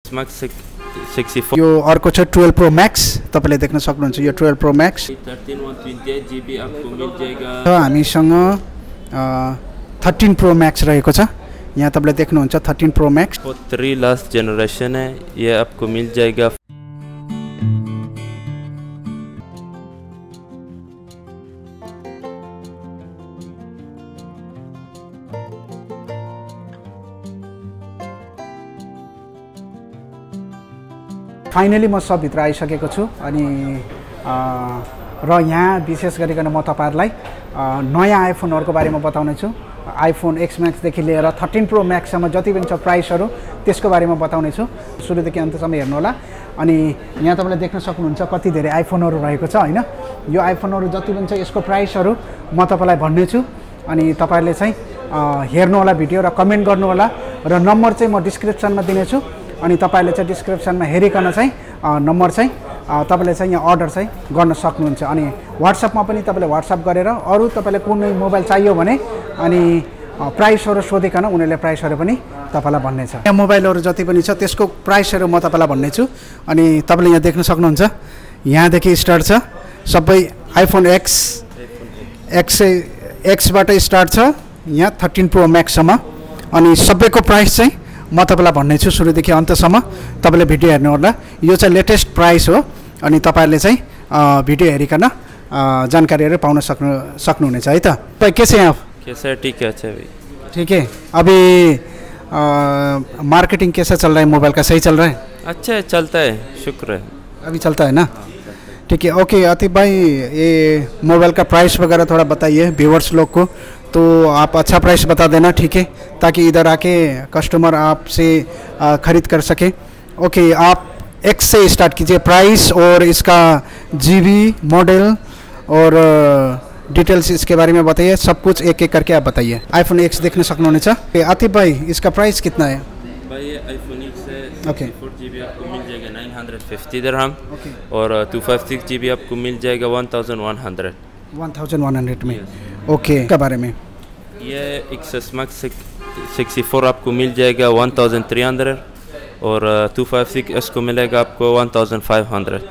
64 यो अर्को छ 12 pro max तपाईले देख्न सक्नुहुन्छ यो 12 प्रो मैक्स 13 128 GB आपको मिल जाएगा। हामीसँग 13 प्रो मैक्स रहेको छ यहाँ तपाईले देख्नुहुन्छ 13 प्रो मैक्स 3 लास्ट जनरेशन है, ये आपको मिल जाएगा। फाइनली म सब भित्र आइसकेको छु अनि र यहाँ विशेष गरिकन म तपाईहरुलाई नयाँ आइफोनहरुको बारेमा बताउने छु। आइफोन एक्स मैक्स देखि लिएर 13 प्रो मैक्स सम्म जति पनि छ प्राइसहरु त्यसको बारेमा बताउने छु। सुरुदेखि अन्तसम्म हेर्नु होला। अनि यहाँ तपाईले देख्न सक्नुहुन्छ कति धेरै आइफोनहरु रहेको छ हैन। यो आइफोनहरु जति पनि छ यसको प्राइसहरु म तपाईलाई भन्ने छु अनि तपाईहरुले चाहिँ हेर्नु होला भिडियो र कमेन्ट गर्नु होला र नम्बर चाहिँ म डिस्क्रिप्सनमा दिने छु अनि तपाईले चाहिँ डिस्क्रिप्सनमा हेरिकन चाहिँ नम्बर चाहिँ तपाईले चाहिँ यहाँ अर्डर चाहिँ गर्न सक्नुहुन्छ। अनि व्हाट्सएपमा पनि तपाईले व्हाट्सएप गरेर अरु तपाईले कुनै मोबाइल चाहियो भने अनि प्राइसहरु सोधिकन उनीहरुले प्राइसहरु पनि तपाईलाई भन्ने छ। यहाँ मोबाइलहरु जति पनि छ त्यसको प्राइसहरु म तपाईलाई भन्ने छु अनि तपाईले यहाँ देख्न सक्नुहुन्छ यहाँ देखि स्टार्ट छ सबै आइफोन एक्स बाट स्टार्ट छ यहाँ 13 प्रो मैक्स सम्म अनि सबैको प्राइस चाहिँ म तपाईलाई भन्ने छु सुरुदेखि अन्तसम्म। तपाईले भिडियो हेर्नु होला। यो चाहिँ लेटेस्ट प्राइस हो अनि तपाईहरुले चाहिँ भिडियो हेरिकन जानकारीहरु पाउन सक्नुहुनेछ है त। भाइ कैसे हैं आप? कैसा है? ठीक है, अच्छा है। ठीक है। अभी मार्केटिंग कैसा चल रहा है मोबाइल का? सही चल रहा है? अच्छा है, चलता है, शुक्र है। अभी चलता है ना? ठीक है। ओके आतिफ भाई ये मोबाइल का प्राइस वगैरह थोड़ा बताइए व्यूअर्स लोग को। तो आप अच्छा प्राइस बता देना ठीक है ताकि इधर आके कस्टमर आपसे ख़रीद कर सके। ओके आप एक्स से स्टार्ट कीजिए प्राइस और इसका जीबी मॉडल और डिटेल्स इसके बारे में बताइए। सब कुछ एक एक करके आप बताइए। आईफोन एक्स देखने सकने चाहिए। आतिफ भाई इसका प्राइस कितना है? भाई ये आईफोन एक्स है 64GB आपको मिल जाएगा 950 दिरहम और 256 GB आपको मिल जाएगा 1100 में। ओके के बारे में ये एक्स मैक्स 64 आपको मिल जाएगा 1300 और 256 को मिलेगा आपको 1500।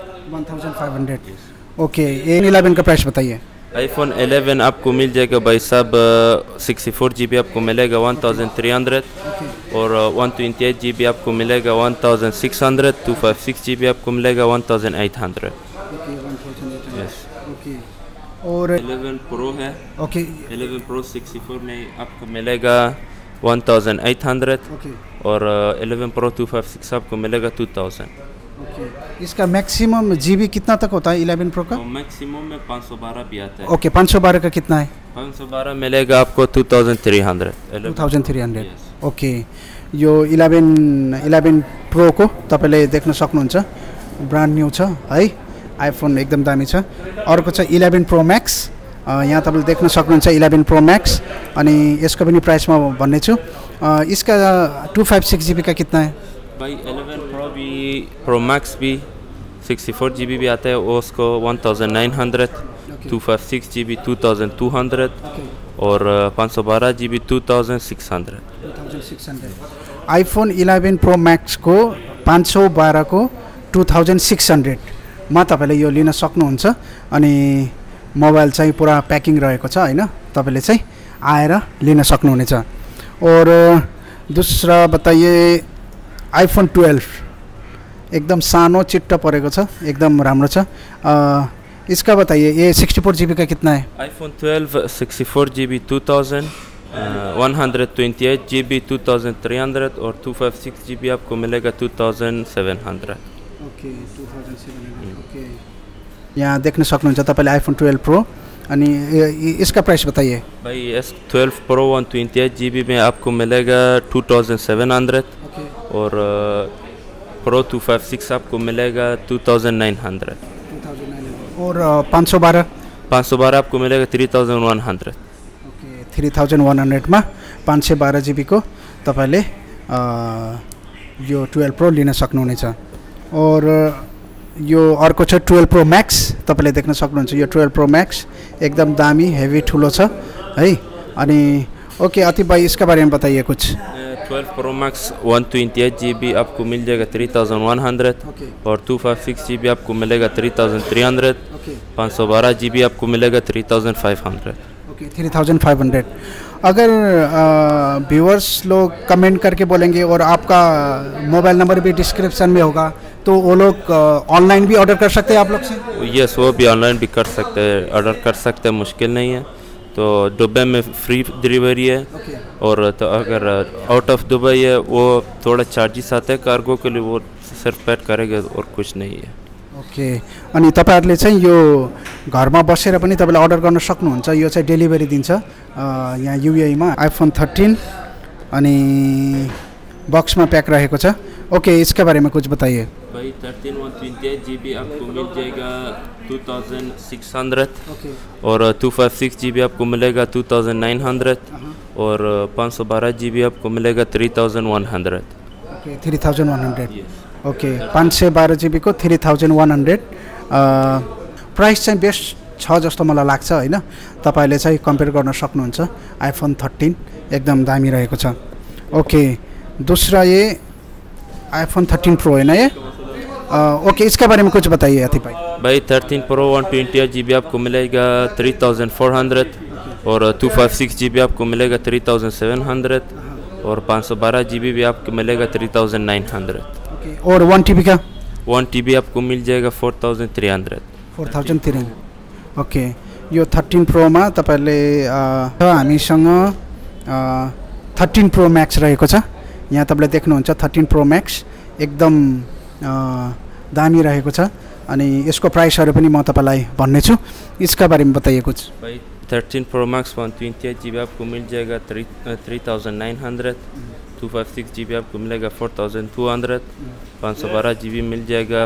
ओके ये 11 का प्राइस बताइए। आईफोन 11 आपको मिल जाएगा भाई साहब 64GB आपको मिलेगा 1300 और 128GB आपको मिलेगा 1600। 256GB आपको मिलेगा 1800। और 11 प्रो है। ओके 11 प्रो 64 में आपको मिलेगा 1800 और 11 प्रो 256 आपको मिलेगा 2000। इसका मैक्सिमम जीबी कितना तक होता है 11 प्रो का? मैक्सिमम में 512 भी आता है। ओके 512 का कितना है? 512 मिलेगा आपको 2300। ओके यो 11 प्रो को तपाईले देख्न सक्नुहुन्छ ब्रान्ड न्यू छ है। आइफोन एकदम दामी छ। अर्को छ 11 प्रो मैक्स यहाँ तपाईले देख्न सक्नुहुन्छ 11 प्रो मैक्स अनि यसको पनि प्राइस म भन्ने छु। इसका 256GB का कितना है? भाई 11 प्रो भी प्रो मैक्स भी 64GB भी आता है वो उसको 1900। 256GB 2200 और 512GB 2600। आइफोन 11 प्रो मैक्स को 512 को 2600 मा तपाईले यो लिन सक्नुहुन्छ अनि मोबाइल चाहिँ पुरा प्याकिङ रहेको छ हैन। तपाईले चाहिँ आएर लिन सक्नुहुनेछ। और दूसरा बताइए आइफोन 12 एकदम सानो चिट्टा परेको छ एकदम राम्रो छ। इसका बताइए ये 64GB का कितना है? आईफोन 12 64GB 2000 128GB 2300 और 256GB आपको मिलेगा 2700। ओके 2700। ओके यहाँ देख्न सक्नुहुन्छ तपाईले आइफोन 12 प्रो अनि इसका प्राइस बताइए। भाई एस 12 प्रो 128GB में आपको मिलेगा 2700 और प्रो 256 आपको मिलेगा 2900 और 512 आपको मिलेगा 3100। ओके 3100 में 512GB को तपाईले यो 12 प्रो लिन सक्नुहुनेछ। और यो अर्को छ 12 प्रो मैक्स तपाईले देख्न सक्नुहुन्छ यो 12 प्रो मैक्स एकदम दामी हेभी ठुलो छ है। अनि ओके आतिफ भाई इसका बारे में बताइए कुछ। 12 Pro Max 128 GB आपको मिल जाएगा 3100 और 256 GB आपको मिलेगा 3300 512 GB आपको मिलेगा 3500 ओके 3500। अगर व्यूअर्स लोग कमेंट करके बोलेंगे और आपका मोबाइल नंबर भी डिस्क्रिप्शन में होगा तो वो लोग ऑनलाइन भी ऑर्डर कर सकते हैं आप लोग से? यस, वो भी ऑनलाइन भी कर सकते हैं, ऑर्डर कर सकते हैं, मुश्किल नहीं है। तो दुबई में फ्री डिलीवरी है और तो अगर आउट ऑफ दुबई है वो थोड़ा चार्जेस आते हैं कार्गो के लिए, वो सिर्फ पेड करेगा और कुछ नहीं है। ओके, अनि तपाईहरुले चाहिँ यो घरमा बसेर पनि तपाईले अर्डर गर्न सक्नुहुन्छ। यो चाहिँ डेलिभरी दिन्छ यहाँ युएई मा आईफोन 13 अनि बॉक्स में पैक रहेको छ। ओके, इसके बारे में कुछ बताइए भाई। 13 128 GB आपको मिल जाएगा 2600 और 256 GB आपको मिलेगा 2900 और 512 GB आपको मिलेगा 3100। ओके 3100। ओके 512 GB को 3100 प्राइस चाहिँ बेस्ट छ जस्तो मलाई लाग्छ हैन। तपाईले चाहिँ कम्पेयर गर्न सक्नुहुन्छ। आईफोन 13 एकदम दामी रहेको छ। ओके, दूसरा ये आईफोन 13 प्रो है ना ये? ओके, इसके बारे में कुछ बताइए अति भाई। 13 प्रो 128 GB आपको मिलेगा 3400 और 256 GB आपको मिलेगा 3700 और 512 GB भी आपको मिलेगा 3900। ओके, और 1 TB का? 1 TB आपको मिल जाएगा 4300। 4300। ओके, यो 13 प्रो में तपाईले हामीसँग 13 प्रो मैक्स रहेको छ। यहाँ तपाईले देख्नुहुन्छ 13 प्रो मैक्स एकदम दामी रहेको छ अनि यसको प्राइसहरु पनि म तपाईलाई भन्ने छु। इसका बारे में बताइए कुछ भाई। 13 प्रो मैक्स 128 GB आपको मिल जाएगा 3900, 256 GB आपको मिलेगा 4200, 512 GB मिल जाएगा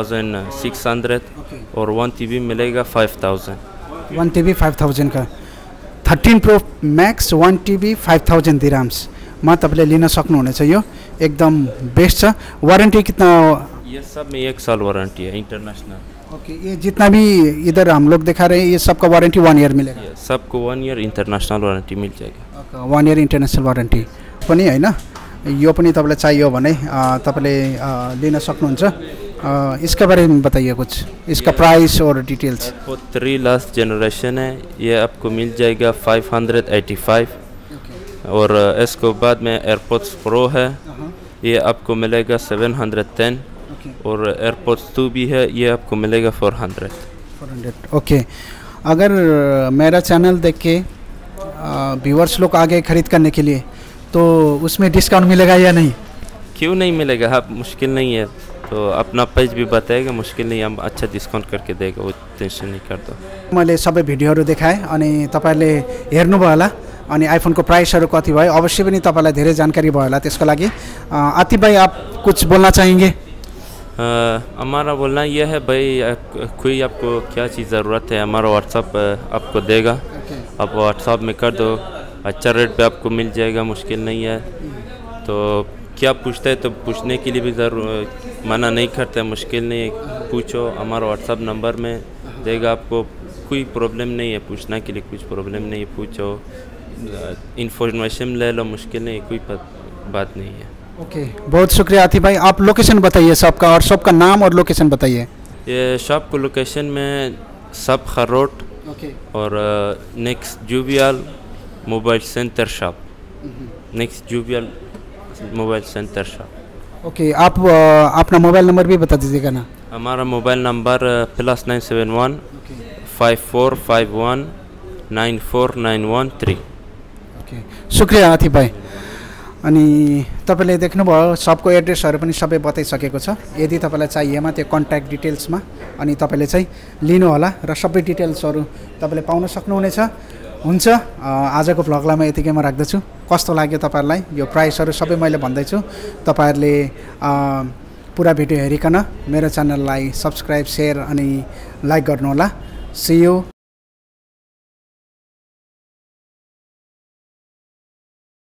4600 और 1 TB मिलेगा 5000। 1 TB 5000 का 13 प्रो मैक्स 1 TB 5000 दिराम्स मा तपाईले लिन सक्नुहुनेछ। यो एकदम बेस्ट छ। वारंटी कितना? ये सब में 1 साल वारंटी है इंटरनेशनल। ओके, ये जितना भी इधर हम लोग दिखा रहे हैं ये सबका वारंटी 1 ईयर मिलेगा? सबको 1 ईयर इंटरनेशनल वारंटी मिल जाएगा। 1 ईयर इंटरनेशनल वारंटी पनि हैन। यो पनि तपाईलाई चाहियो भने तपाईले लिन सक्नुहुन्छ। इसके बारे में बताइए कुछ, इसका प्राइस और डिटेल्स। 3 लास्ट जनरेशन है, ये आपको मिल जाएगा 585 और इसको बाद में एयरपोड्स प्रो है, ये आपको मिलेगा 710 और एयरपोड्स 2 भी है, ये आपको मिलेगा 400। ओके, अगर मेरा चैनल देख के व्यूअर्स लोग आगे खरीद करने के लिए तो उसमें डिस्काउंट मिलेगा या नहीं? क्यों नहीं मिलेगा, हाँ मुश्किल नहीं है। तो अपना पेज भी बताएगा, मुश्किल नहीं, हम अच्छा डिस्काउंट करके देगा, वो टेंशन नहीं करता। मैले सबै भिडियोहरु देखाएँ अनि तपाईले हेर्नुभयो होला अनि आईफोनको प्राइसहरु कति भयो अवश्य पनि तपाईलाई धेरै जानकारी भयो होला। त्यसको लागि आतिफ भाई आप कुछ बोलना चाहेंगे? हमारा बोलना यह है भाई, कोई आपको क्या चीज़ ज़रूरत है हमारा व्हाट्सअप आपको देगा, आप व्हाट्सअप में कर दो, अच्छा रेट पे आपको मिल जाएगा, मुश्किल नहीं है। तो क्या पूछते हैं तो पूछने के लिए भी ज़रूर मना नहीं करते, मुश्किल नहीं है, पूछो, हमारा व्हाट्सअप नंबर में देगा आपको, कोई प्रॉब्लम नहीं है, पूछने के लिए कुछ प्रॉब्लम नहीं है, पूछो, इन्फॉर्मेशन ले लो, मुश्किल नहीं, कोई बात नहीं है। ओके, बहुत शुक्रिया आतिफ भाई। आप लोकेशन बताइए शॉप का, और शॉप का नाम और लोकेशन बताइए। ये शॉप को लोकेशन में सब खरोट और नेक्स्ट जुबियल मोबाइल सेंटर शॉप, नेक्स्ट जुबियल मोबाइल सेंटर शॉप। ओके, आप अपना मोबाइल नंबर भी बता दीजिएगा ना। हमारा मोबाइल नंबर +971 5451 94913। ओके, शुक्रिया आतिफ भाई। अनि तपाईले देख्नुभयो सबको एड्रेसहरु पनि सबै बताइसकेको छ। यदि तपाईलाई चाहिएमा त्यो कन्ट्याक्ट डिटेल्समा अनि तपाईले चाहिँ लिनु होला र सबै डिटेल्सहरु तपाईले पाउन सक्नुहुनेछ। हुन्छ, आजको भ्लगलाई म यतिकैमा राख्दछु। कस्तो लाग्यो तपाईहरुलाई? यो प्राइसहरु सबै मैले भन्दै छु। तपाईहरुले पुरा भिडियो हेरिकन मेरो च्यानललाई सब्स्क्राइब, शेयर अनि लाइक गर्नु होला। See you.